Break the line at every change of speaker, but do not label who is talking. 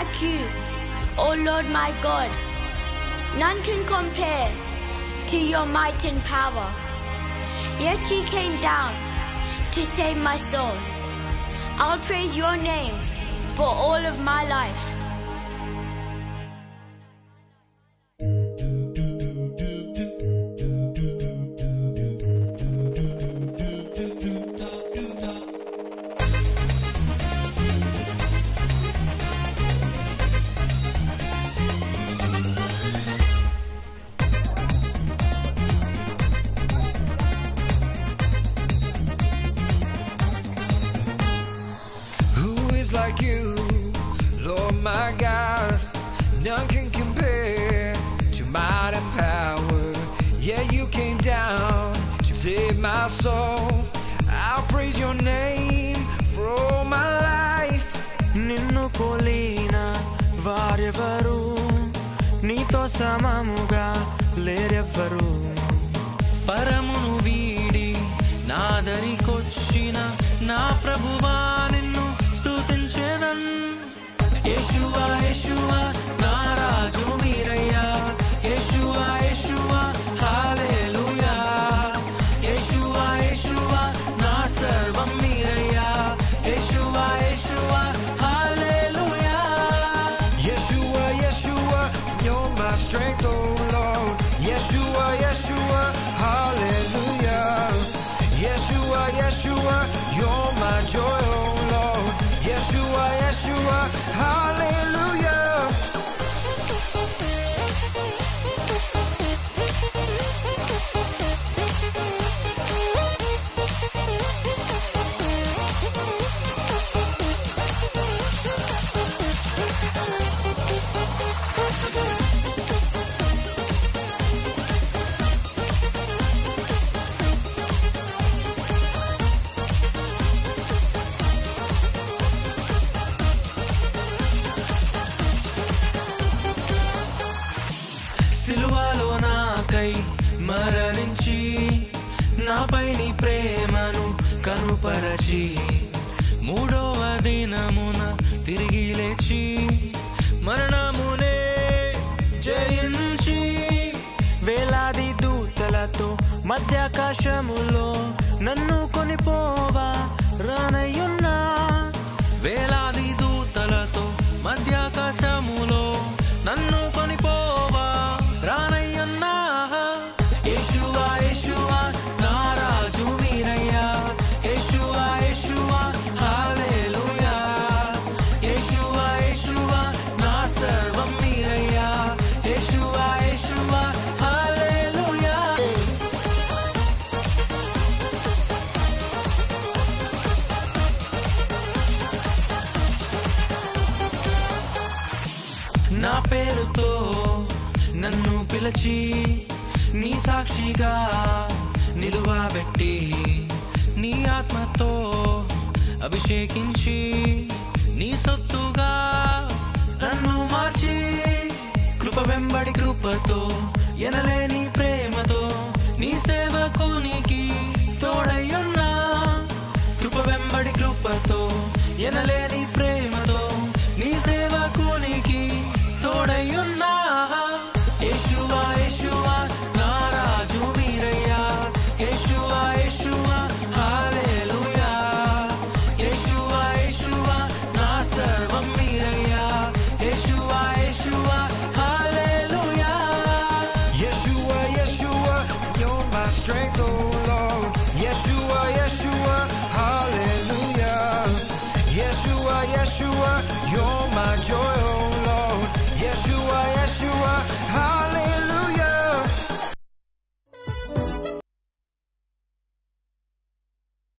like you, O Lord my God. None can compare to your might and power. Yet you came down to save my soul. I'll praise your name for all of my life.
Like you, Lord my God, none can compare to might and power. Yeah, you came down to save my soul. I'll praise your name for all my life.
Ninnu polina varevaru, neeto samamuga lerevaru. Paramunu veedi naadari kochina na Prabhuva ninnu స్తుతించెదన్. Yeshua Yeshua నా రాజు మీరయ్యా, యేషువా యేషువా హల్లెలూయా, యేషువా యేషువా నా సర్వం మీరయ్యా, యేషువా యేషువా హల్లెలూయా.
Yeshua, Yeshua, you're my strength, oh Lord. Yeshua, Yeshua, hallelujah. Yeshua, Yeshua, you're my joy, oh Lord. Yeshua, Yeshua, hallelujah.
సిలువలో నాకై మరణించి నాపై నీ ప్రేమను కనుపరచి మూడవ దినమున తిరిగి లేచి మరణమునే జయించి వేలాది దూతలతో మధ్యాకాశములో నన్ను కొనిపోవా రానయ్యున్నా. వేలాది దూతలతో మధ్యాకాశములో నన్ను కొనిపోవా రానయ్యున్నా. యేషువా యేషువా నా రాజు మీరయ్యా, యేషువా యేషువా హల్లెలూయా, యేషువా యేషువా నా సర్వం మీరయ్యా, యేషువా యేషువా హల్లెలూయా. నా పేరుతో నన్ను పిలిచి నీ సాక్షిగా నిలువబెట్టి నీ ఆత్మతో అభిషేకించి నీ సొత్తుగా నన్ను మార్చి కృప వెంబడి కృపతో ఎనలేని ప్రేమతో నీ సేవకునికి తోడయ్యున్నా. కృప వెంబడి కృపతో ఎనలేని